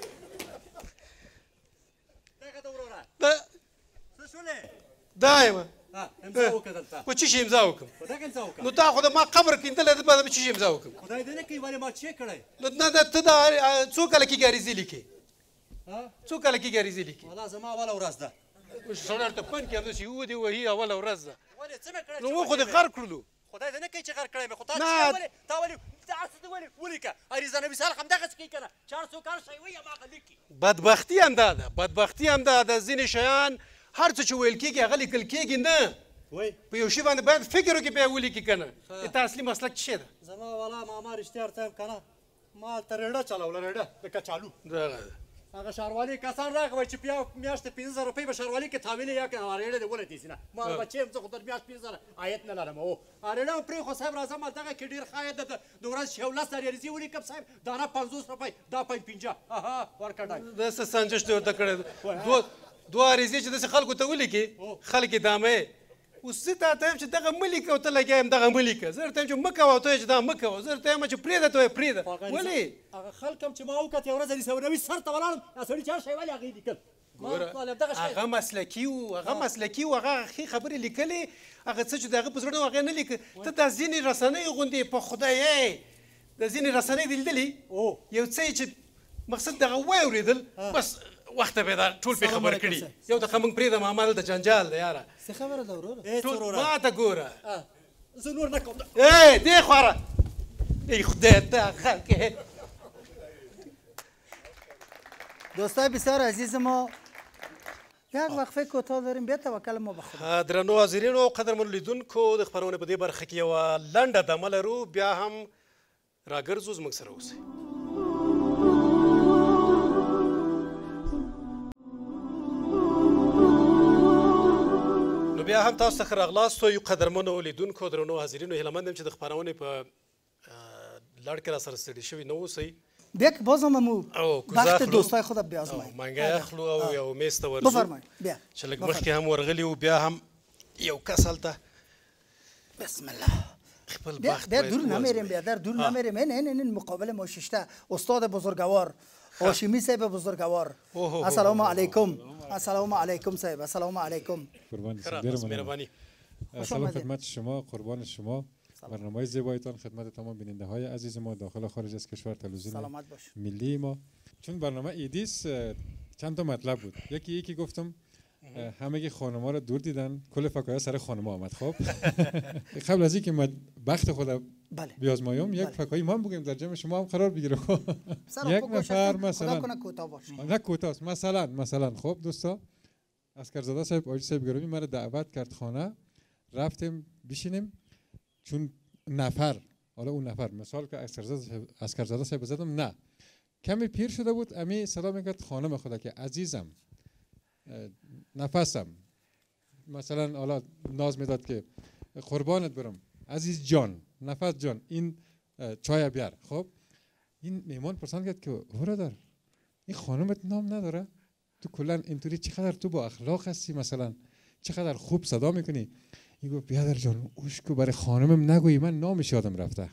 دغه ده وروره څه شولې دا یم امضا وکړه دلته په څه شي امضا وکړم په دغه امضا وکړه نو تا خو د ما قبر کیندلی ده په څه شي امضا وکړم خدای دې نه کوي ولې ما چی کړی نه نه ته دا څو کله کېږي عریضې لیکې څو کله کېږي عریضې لیکې والله زما اوله ورځ ده سړی ورته پن کړي همداسې ودې وهي اوله ورځ ده ولې څه مې کړی نو موږ خو دې غر کړلو خدای دې نه کوي چې غر کړی مې خو تا ولې تا ولې داسې دې ولې ولیکه عریضه نویس هلک همدغسې کوي که نه چار څو کال شی وایي هماغه لیکي بدبختي همدا ده بدبختي همدا ده ځینې شیان هر څه چې ویل کېږي هغه لیکل کېږي نه په یو شي باندې باید فکر وکړي بیا ولیکي که نه د اصلي مسلک څه شی ده زما والا ماما رښتیا ورته یم که نه ما هلته ریډه چلوله ریډه د کچالو دغه هغه ښاروالي کسان راغی چې په یو میاشت پنځه زره روپۍ به ښاروالي کې تحویل یا ریډه دې ولې دیسي نه ما بچې یم زه خو تر میاشت پنځه زره عاید نه لرم او ریډه مې پرېښود صاحب راځم هلته کې ډېر ښه عاید ده د ورځ یو لس زره عریضې ولیکم صاحب دانه پنځوس روپۍ دا پنځ پنځه اها ورکړی دا څه سنجش دې ورته کړی دوه دوه عریضې چې داسې خلکو ته ولیکې خلک یې دامه اوس زه تا ته یم چې دغه مه لیکه او ته لګیا یم دغه مه لیکه زه درته یم چې مه کوه او ته وایې چې دا مه کوه زه درته یم چې پرېږده ته وایې پرېږده ولې هغه خلک هم چې ما وکت یو ورځ عیسوي سر ته ولاړم دا سړي چې هر شی ولې هغې لیکل هغه مسلکي و هغه مسلکي و هغه ښې خبرې لیکلې هغه څه چې د هغه په زړه هغه نه لیکه ته دا ځینې رسنۍ غوندې په خدای د ځینې رسنۍ دې لیدلي یو څه چې مقصد دغه واورېدل بس وخت به دا ټول پې خبر کړي یو دقیقه موږ پرېږدم عمل د جنجال دی یاره څه خبره ده وروره ټول ما ته ګوره زه نور نه کوم ای دې خواره ای خدای ته خلک دوستای بسیار عزیز ما یک وقفه کوتاه داریم بیا توکل ما به خدا درنو حاضرینو او قدرمنو لیدونکو د خپرونې په دې برخه کې یوه لنډه دمه لرو بیا هم راګرځو زموږ سره اوسئ نو بیا هم تاسو ته ښه راغلاستو یو قدرمنو لیدونکو درنو حاضرینو هیله مند یم چې د خپرونې په لړ کې راسره ستړي شوي نه اوسئ بیا که بازم مو بخت دوستای خود بیازماییم منګی اخلو او یو میز ته ورځو بفرمایئ بیا چې لږ مخکې هم ورغلي وو بیا هم یو کس هلته بسم الله خپل بیا بخت بیا دور نمیریم بیا در دور نمیریم این این این مقابل ما ششته استاد بزرگوار هاشمی صاحب بزرگوار السلام علیکم السلام علیکم صاحب السلام علیکم قربان مهربانی سلام خدمت شما قربان شما برنامه زیبایتان خدمت تمام بیننده های عزیز ما داخل و خارج از کشور تلویزیون ملی ما چون برنامه ایدیس چند تا مطلب بود یکی یکی گفتم همه خانم‌ها رو دور دیدن کل فکایه سر خانم‌ها آمد خب قبل از اینکه من بخت خودم بیازمایم یک فکایی ما هم بگیم در جمع شما هم قرار بگیره یک نفر مثلا نه کوتاه مثلا مثلا خب دوستا اسکرزاده صاحب آجی صاحب گرامی مرا دعوت کرد خانه رفتیم بشینیم چون نفر حالا اون نفر مثال که اسکرزاده صاحب زدم نه کمی پیر شده بود امی صدا میکرد خانم خدا که عزیزم نفسم مثلا حالا ناز میداد که قربانت برم عزیز جان نفس جان این چای بیار خب این میمان پرسان کرد که برادر این خانمت نام نداره تو کلا اینطوری چقدر تو با اخلاق هستی مثلا چقدر خوب صدا میکنی این گفت بیادر جان اوشکو برای خانمم نگویی من نامش یادم رفته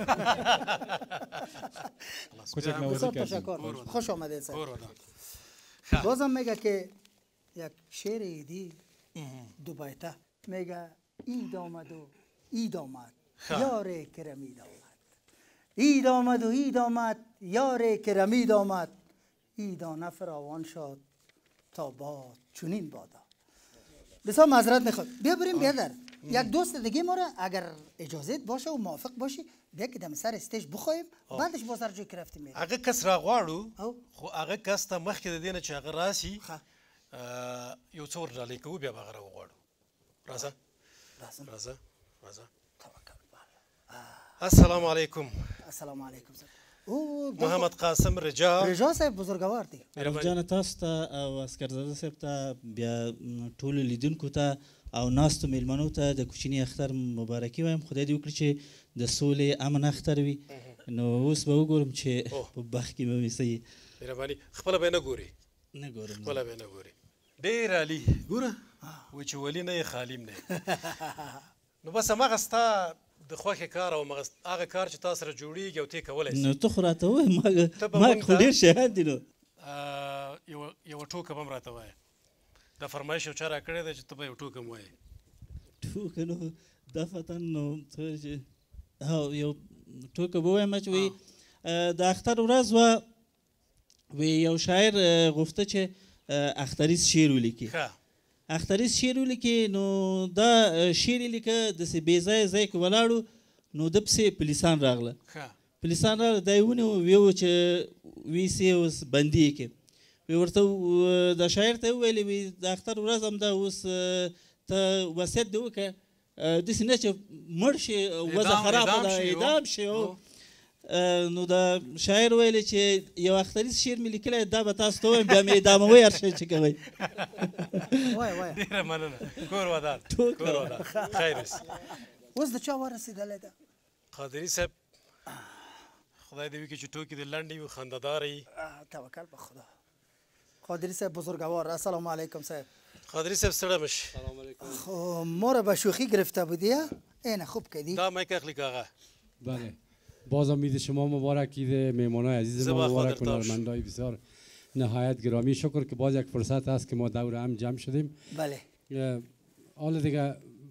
بسیار تشکر خوش آمدید صاحب بازم میگه که یک شعر ایدی دو بیته میگه اید آمد و اید آمد یار کرمید آمد اید آمد و اید آمد یار کرمید آمد ایدانه فراوان شد تا باد چنین بادا بسیار معذرت میخواد بیا بریم بیادر یک دوست دیگه ما را اگر اجازه باشه و موافق باشی بیا که دم سر استیج بخوایم بعدش باز هر جای که رفتیم میریم هغه کس راغواړو خو هغه کس ته مخکې د دې نه چې هغه راشي یو څه ورډالۍ کوو بیا به هغه راوغواړو راځه راځه راځه السلام علیکم السلام علیکم محمد قاسم رجا رجا صاحب بزرګوار دی رجا تاسو ته او اسکرزاده صاحب ته بیا ټول لیدونکو ته او ناستو میلمنو ته د کوچني اختر مبارکي وایم خدای دې وکړي چې د سولې امن اختر وي نو اوس به وګورم چې په بخت کې به مې څه مهرباني خپله به یې نه ګورې نه ګورم خپله به یې نه ګورې ډېر علي ګوره وایي چې ولي نه یې خالیم نه نو بس هماغه ستا د خوښې کار او هغه کار چې تا سره جوړېږي او ته یې کولی شي نو ته خو راته ووایې ما خو ډېر شیان دي نو یوه ټوکه به هم راته وایه دا فرمایش یو چا راکړی دی چې ته به یو ټوکه م وایې ټوکه نو دا فتن نو ته چې یو ټوکه به ووایم چې وایي د اختر ورځ وه وی یو شاعر غوفته چې اختریز شعر ولیکي اختریز شعر ولیکي نو دا شعر یې لیکه داسې بې ځایه ځای کې ولاړو نو ده پسې پولیسان راغله پولیسان راغله دا یې ونیو ویې چې ویسې اوس بندي یې کړې وی ورته د شاعر ته یې وویلې وي د اختر ورځ همدا اوس ته وصیت دې وکړه داسې نه چې مړ شي وضع خرابه ده اعدام شي نو د شاعر ویلې چې یو اختریز شعر مې لیکلی دا به تاسو ته ووایم بیا مې اعداموئ هر شی چې کوئ ډېره مننه کور ودان کور ودان خیر اوسي اوس د چا ورسېدلی ده قادري صاحب خدای دې وکړي چې ټوکې دې لنډې وي خندهداره وي توکل په خدا قادری صاحب بزرگوار السلام علیکم صاحب قادری صاحب ستړی مشي سلام علیکم خب ما را به شوخی گرفته بودی اینه خوب کردی دا مایک اخلی کاغا بله بازم عید شما مبارک عید مهمانای عزیز ما مبارک هنرمندای بسیار نهایت گرامی شکر که باز یک فرصت هست که ما دور هم جمع شدیم بله حالا دیگه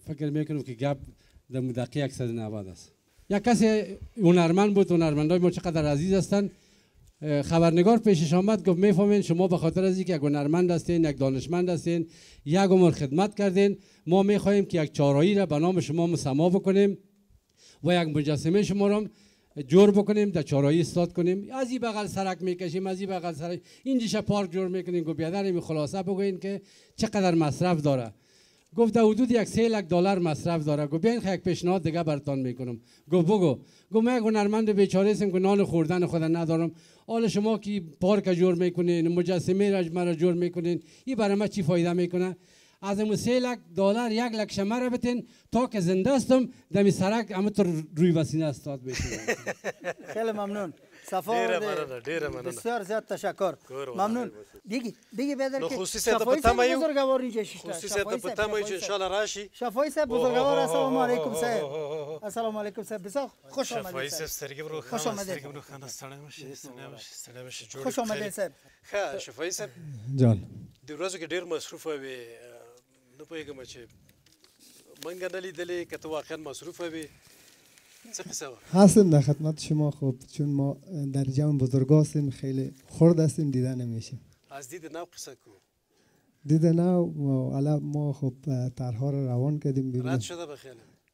فکر میکنم که گپ در دقیقه صد و نود است. یک کسی هنرمند بود، هنرمندای ما چقدر عزیز هستند. خبرنگار پیشش آمد گفت میفهمین شما به خاطر از اینکه یک هنرمند هستین، یک دانشمند هستین، یک عمر خدمت کردین، ما میخواهیم که یک چهارراهی را به نام شما مسما بکنیم و یک مجسمه شما را جور بکنیم، در چهارراهی استاد کنیم. از این بغل سرک میکشیم، از این بغل سرک، اینجا پارک جور میکنیم. گفت بیادر خلاصه بگوین که چقدر مصرف داره. گفت در حدود یک سه لک دلار مصرف داره. گفت بیاین یک پیشنهاد دیگه براتون میکنم. گفت بگو. گفت من یک هنرمند بیچاره هستم که نان خوردن خود ندارم. حالا شما که پارک جور میکنین، مجسمه را مرا جور میکنین، این برای ما چی فایده میکنه؟ از اون سه لک دلار یک لک شمه را بتین تا که زنده استم دمی سرک همونطور روی وسینه استاد بشین. خیلی ممنون. صفا بسیار زیاد تشکر. ممنون. دیگه دیگه بدر که شفایی صاحب بزرگوار اینجا شیشتا. خصوصی صاحب پتما اینجا انشالله راشی. شفایی صاحب بزرگوار السلام علیکم صاحب. السلام علیکم صاحب. بسیار خوش آمدید. شفایی صاحب سرگی برو خانه. خوش آمدید. سرگی برو خانه. سلام باشه. سلام باشه. سلام باشه. خوش آمدید صاحب. خا شفایی صاحب. جان. د ورځو کې ډیر مصروفه وي نه پوهېږم چې منګه نه لیدلې که ته واقعا مصروفه وي څه قصه وه؟ هستیم در خدمت شما. خب چون ما در جمع بزرگا هستیم خیلی خرد هستیم دیده نمیشیم. از دید نو قصه کو دید نو حالا ما خب طرحها رو روان کردیم بیرون. رد شده بخیلی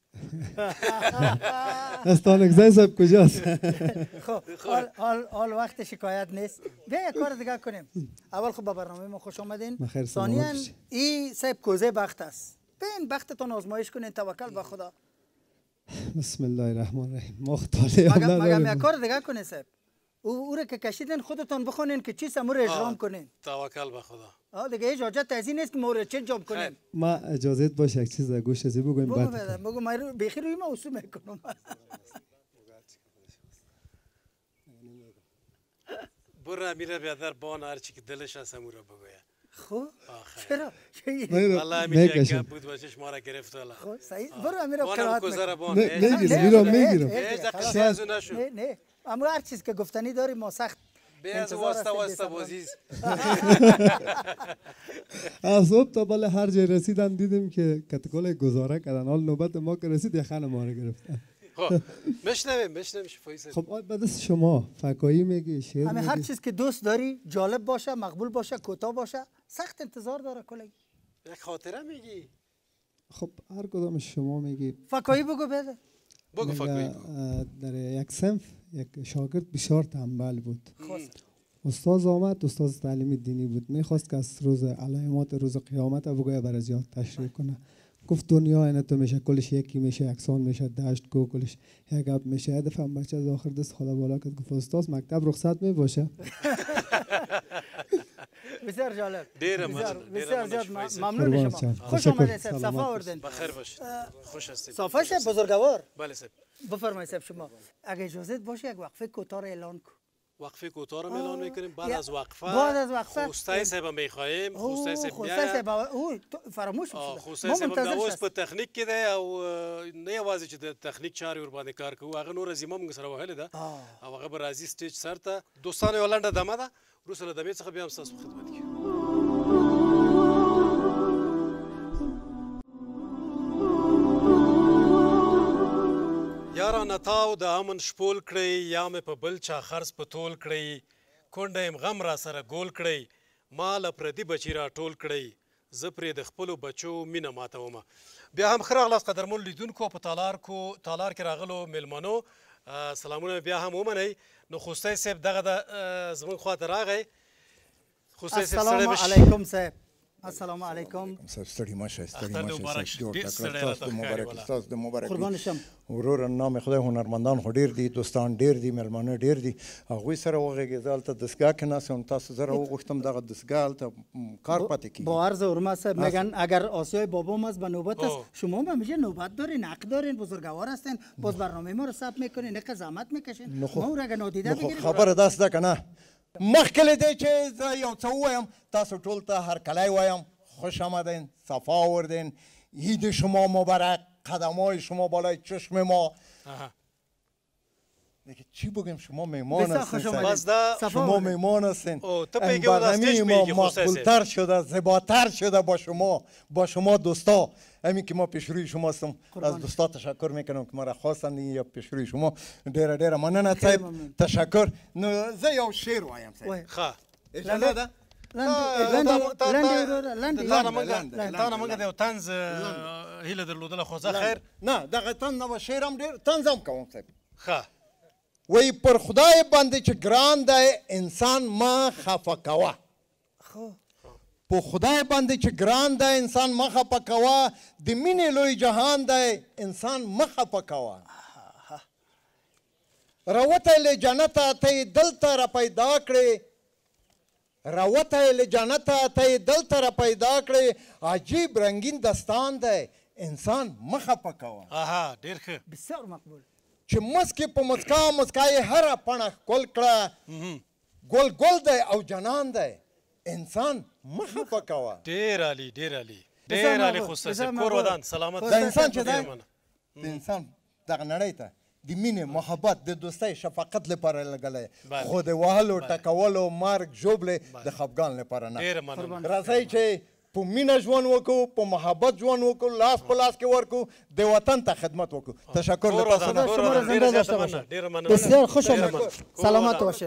استانکزی صاحب کجاست؟ خب حال حال وقت شکایت نیست. بیا یک کار دیگه کنیم. اول خب به برنامه ما خوش آمدین. ثانیاً این صاحب کوزه بخت است. بین بختتون آزمایش کنین، توکل به خدا. بسم الله الرحمن الرحیم. مختاله مگم مگم یک کار دیگه کنین صاحب. او او رو که کشیدین خودتون بخونین که چی سمور اجرام کنین. توکل به خدا. آه دیگه اجازه از این نیست که مورد چه جام کنیم. ما اجازه باشه یک چیز در گوش ازی بگویم بعد. بگو بگو ما بخیر روی ما اصول میکنم. برو میره بیادر بان هر چی که دلش هست امورا بگویه. خب چرا؟ والله میگه که بود واسش ما را گرفت والا. خب صحیح. برو امیر قرائت میگیرم. میگیرم میگیرم. نه نه. اما هر چیز که گفتنی داری ما سخت بیاز واسطه واسطه بازیز. از صبح تا بالا هر جای رسیدم دیدیم که کتکل گزاره کردن. حال نوبت ما که رسید یخن ما رو گرفتن. خب مشنویم مشنویم شفایی صاحب. خب بعد شما فکایی میگی، شعر میگی. هر چیز که دوست داری جالب باشه، مقبول باشه، کوتاه باشه، سخت انتظار داره کلی. یک خاطره میگی. خب هر کدام شما میگی. فکایی بگو بده. بگو فکایی. در یک صنف یک شاگرد بسیار تنبل بود. استاد آمد، استاد تعلیم دینی بود، میخواست که از روز علامات روز قیامت بگویه برای زیاد تشریح کنه. گفت دنیا اینه تو میشه کلش یکی میشه، یکسان میشه، دشت کو کلش یک گپ میشه. یه دفعه بچه از آخر دست خدا بالا کرد گفت استاد مکتب رخصت میباشه. بسیار جالب. دیر بسیار زیاد ممنون شما. خوش آمدید صاحب. صفا آوردین. بخیر باشید. خوش هستید. صفا صاحب بزرگوار. بله صاحب. بفرمایید صاحب شما. اگه اجازه باشه یک وقفه کوتاه اعلان کن. وقفه کوتاه رو اعلان میکنیم. بعد از وقفه بعد از وقفه خوسته صاحب میخوایم. خوسته صاحب خوسته صاحب او فراموش شد. خوسته صاحب داوس په تخنیک کې دی او نه یوازې چې د تخنیک چارې ور باندې کار کوي، هغه نور زموږ موږ سره وهلې ده او هغه به راځي سټیج سر ته. دوستانو یو لنډه دمه ده، وروسته له دمې څخه بیا هم ستاسو خدمت کوي. یارانه تاو د امن شپول کړئ، یا مې په بل چا خرڅ په تول کړئ، کونډه یم غم را سره ګول کړئ، ما له پردي بچي را ټول کړئ، زه پرې د خپلو بچو مینه ماتومه. بیا هم ښه راغلاست قدرمن لیدونکو په تالار کو تالار کې راغلو میلمنو، سلامونه بیا هم ومنئ. نو خوستی صاحب دغه د زموږ خواته راغی. خوستی صاحب السلام علیکم صاحب. السلام علیکم. صاحب ستړي مشه ستړي مشه جوړ کړه. تاسو مبارک تاسو د مبارک قربان شم. ورور نام خدای هنرمندان خو ډیر دي، دوستان ډیر دي، مېلمانه ډیر دي. هغوی سره وغږېږه دلته دستګاه کې ناستم، تاسو زه راوغوښتم دغه دستګاه هلته کار پاتې کیږي. با عرض حرمت صاحب میگن اگر آسیای بابام از به نوبت است، شما هم میگه نوبت دارین، حق دارین، بزرگوار هستین، باز برنامه ما رو ثبت میکنین، نه زحمت میکشین. ما او را اگه نادیده بگیریم. خبره داس ده کنه. مخکې له دې چې زه یو څه ووایم، تاسو ټول ته هرکلی وایم. خوش آمدین، صفا آوردین، عید شما مبارک، قدمای شما بالای چشم ما. چی بگیم شما میمان هستین شما میمان هستین برنامه ما مقبولتر شده زیباتر شده با شما با شما دوستا همین که ما پیشروی شما هستم از دوستا تشکر میکنم که ما را خواستن یا پیشروی شما ډیره ډیره مننه صاحب تشکر نو زه یو شعر وایم صاحب ښه اجازه ده تا نه موږ د یو طنز هیله درلودله خو زه خیر نه دغه طنز نه شعر هم ډېر طنز هم کوم صاحب ښه وی پر خدای باندې چې ګران دی انسان ما خفه کوه په خدای باندې چې ګران دی انسان مه خفه کوه د مینې لوی جهان دی انسان مه خفه کوه راوتی له جنته ته یې دلته را پیدا کړې راوتی له جنته ته یې دلته را پیدا کړې عجیب رنګین دستان دی انسان مه خفه کوه آها ډېر ښه بسیار مقبول چې مسکې په مسکا مسکا یې هره پڼه ښکل کړه ګل ګل دی او جنان دی انسان مه خفه کوه ډېر عالي ډېر عالي ډېر عالي خو صاحب کور ودان سلامت د انسان چې دی د انسان دغه نړۍ ته د مینې محبت د دوستۍ شفقت لپاره لګلی خو د وهلو ټکولو مرګ ژوبلې د خفګان لپاره نه راځئ چې په مینه ژوند وکړو په محبت ژوند وکړو لاس په لاس کې ورکړو د وطن ته خدمت وکړو تشکر بسیار خوش آمدید سلامت باشین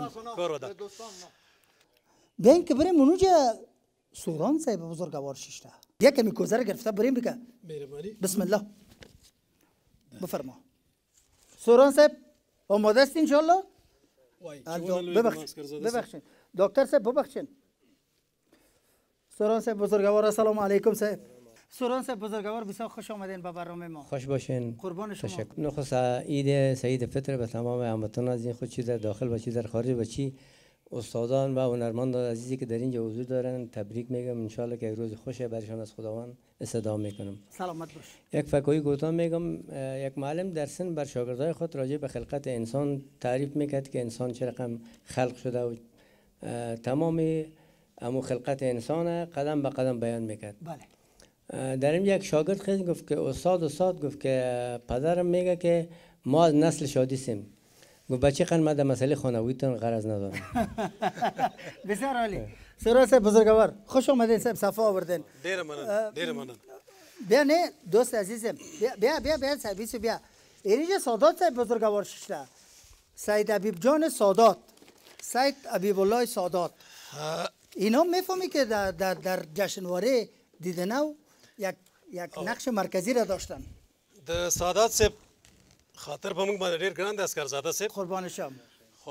بیاین که بریم اونجا سوران صاحب بزرگوار شیشته یک کمی کوزه رو گرفته بریم بگه بسم الله بفرما سوران صاحب آماده است انشالله ببخشید ببخشید دکتر صاحب ببخشید سوران صاحب بزرگوار السلام علیکم صاحب سوران صاحب بزرگوار بسیار خوش آمدین به برنامه ما خوش باشین قربان شما تشکر نخست عید سعید فطر به تمام هموطنان از این خود چی در داخل و چی در خارج و چی استادان و هنرمندان عزیزی که در اینجا حضور دارن تبریک میگم ان شاءالله که روز خوشه برشان از خداوند استدعا میکنم سلامت باش یک فکوی کوتاه میگم یک معلم در سن بر شاگردای خود راجع به خلقت انسان تعریف میکرد که انسان چه رقم خلق شده و تمام امو خلقت انسان قدم به قدم بیان میکرد بله در این یک شاگرد خیلی گفت که استاد استاد گفت که پدرم میگه که ما از نسل شادی سیم گفت بچه خان ما در مسئله خانوادیتون غرض ندارم بسیار عالی سوران صاحب بزرگوار خوش آمدین صاحب صفا آوردین ډیر مننه ډیر مننه بیا نه دوست عزیزم بیا بیا بیا بیا سرویس بیا اینجا سادات صاحب بزرگوار شده سید حبیب جان سادات سید حبیب الله سادات اینا میفهمی که در در در جشنواره دیدنو یک یک نقش مرکزی را داشتن د سادات صاحب خاطر په موږ باندې ډېر ګران دی اسکرزاده صاحب قربان شم خو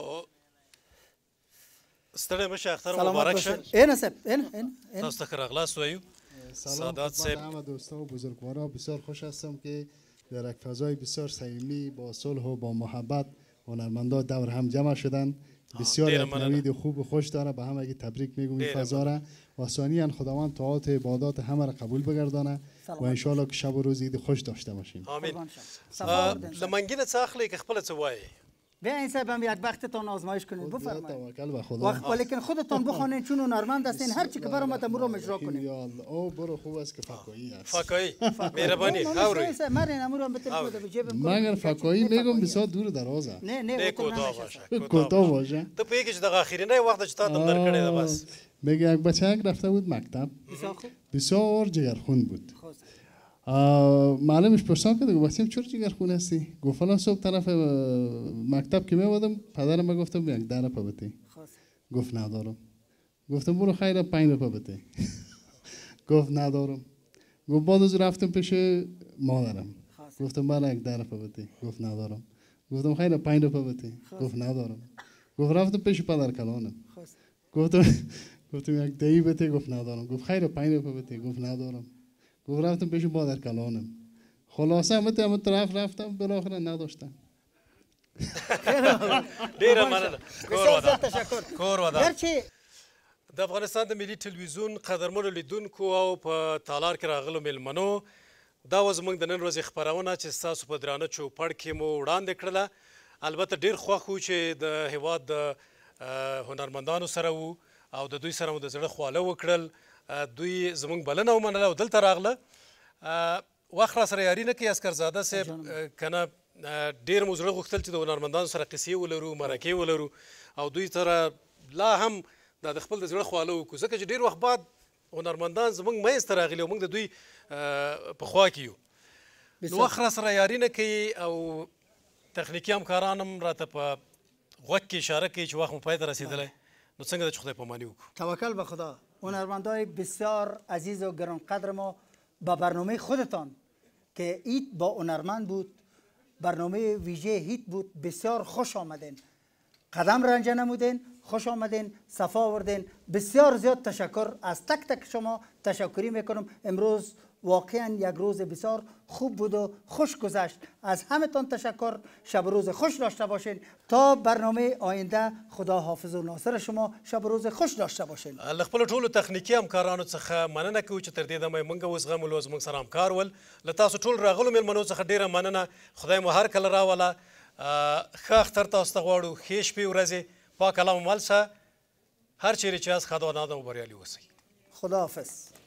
ستړی مشه اختر مبارک شه این صاحب این این تاسو ته راغلاست وایو سادات صاحب همه دوستا و بزرگوارا بسیار خوش هستم که در یک فضای بسیار صمیمی با صلح و با محبت هنرمندا دور هم جمع شدن بسیار یک نوید خوب و خوش داره به همه تبریک میگم این فضا را و ثانیاً خداوند طاعات عبادات همه را قبول بگردانه و ان شاء الله که شب و روز عید خوش داشته باشیم آمین لمنگین څه اخلي که خپل څه وایي بیا این صاحب هم یک وقتتان آزمایش کنید بفرمایید توکل به خدا ولیکن خودتان بخوانید چون هنرمند هستین هر چی که برام تمر رو اجرا کنید یا الله او برو خوب است که فکایی است فکایی مهربانی هاوری مرین امورم به تلفن به جیب مگر فکایی میگم بسیار دور درازه نه نه کوتاه باشه کوتاه باشه ته پیګی چې د اخیرنۍ وخت چې تا تم درکړې ده بس میگه یک بچه رفته بود مکتب بسیار جگرخون بود معلمش پرسان کرد گفت بچه‌م چرا جگرخون هستی گفت فلان صبح طرف مکتب که میومدم پدرم گفتم یک ده روپیه بده گفت ندارم گفتم برو خیر پنج روپیه بده گفت ندارم گفت بعد از رفتم پیش مادرم گفتم برای یک ده روپیه بده گفت ندارم گفتم خیر پنج روپیه بده گفت ندارم گفت رفتم پیش پدر کلانم گفتم گفتم یک دهی بده گفت ندارم گفت خیر پنج روپیه بده گفت ندارم گفت رفتم پیش مادر کلانم خلاصه همه همه طرف رفتم بالاخره نداشتم ډیره مننه کور ودا تشکر کور ودا گرچه د افغانستان د ملي ټلویزیون قدرمنو لیدونکو او په تالار کې راغلو میلمنو دا و زموږ د نن ورځې خپرونه چې ستاسو په درانه چوپړ کې مو وړاندې کړله البته ډېر خوښ وو چې د هېواد د هنرمندانو سره وو او د دوی سره مو د زړه خواله وکړل دوی زموږ بلنه ومنله او دلته راغله وخت را سره یاري نه کوي اسکرزاده صاحب که نه ډېر مو زړه غوښتل چې د هنرمندانو سره قصې ولرو مرکې ولرو او دوی سره لا هم دا د خپل د زړه خواله وکړو ځکه چې ډېر وخت بعد هنرمندان زموږ منځ ته راغلي او موږ د دوی په خوا کې یو نو وخت را سره یاري نه کوي او تخنیکي همکاران هم راته په غوږ کې اشاره کوي چې وخت مو پای ته رسېدلی نو څنګه ده چې خدای پاماني وکړو توکل به خدا. هنرمندای بسیار عزیز و گرانقدر ما با برنامه خودتان که ایت با هنرمند بود برنامه ویژه هیت بود بسیار خوش آمدین قدم رنجه نمودین خوش آمدین صفا آوردین بسیار زیاد تشکر از تک تک شما تشکری میکنم. امروز واقعا یک روز بسیار خوب بود و خوش گذشت. از همتان تشکر. شب و روز خوش داشته باشین. تا برنامه آینده خدا حافظ و ناصر شما شب و روز خوش داشته باشین. له خپل ټولو تخنیکي همکارانو څخه مننه کوو چې تر دې دمه موږ اوس غمولو زموږ سره همکار ول. له تاسو ټول راغلو میلمنو څخه ډیره مننه. خدای مو هر کله راوله. ښه اختر تاسو ته غواړو. ښې شپې ورځې پاک الله مو مل شه. هر چیرې چې یاست ښه او ناده مو بریالي اوسئ. خدا حافظ.